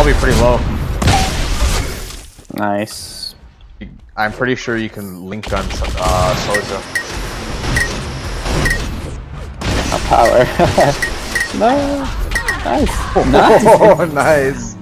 I'll be pretty low. Nice. I'm pretty sure you can link gun Soja. Power. No. Nice. Oh, nice.